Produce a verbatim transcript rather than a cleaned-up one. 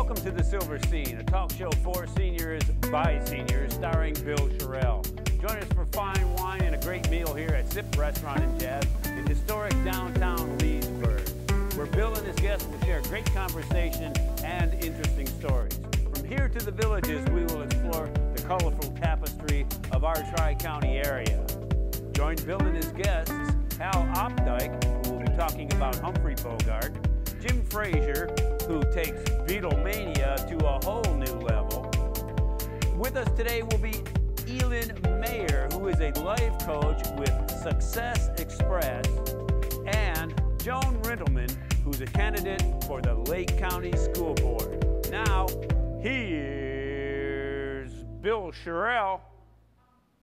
Welcome to The Silver Scene, a talk show for seniors by seniors, starring Bill Sherrill. Join us for fine wine and a great meal here at Sip Restaurant and Jazz in historic downtown Leesburg, where Bill and his guests will share great conversation and interesting stories. From here to the villages, we will explore the colorful tapestry of our Tri-County area. Join Bill and his guests, Hal Opdyke, who will be talking about Humphrey Bogart, Jim Frazier, who takes Beatlemania to a whole new level. With us today will be Elin Mayer, who is a life coach with Success Express, and Joan Rintelman, who's a candidate for the Lake County School Board. Now, here's Bill Sherrill.